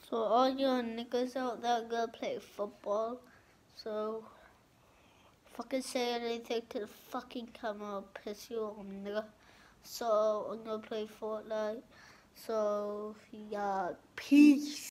So all your niggas out there gonna play football. So if I can say anything to the fucking camera, I'll piss you off, nigga. So I'm gonna play Fortnite. So yeah, peace.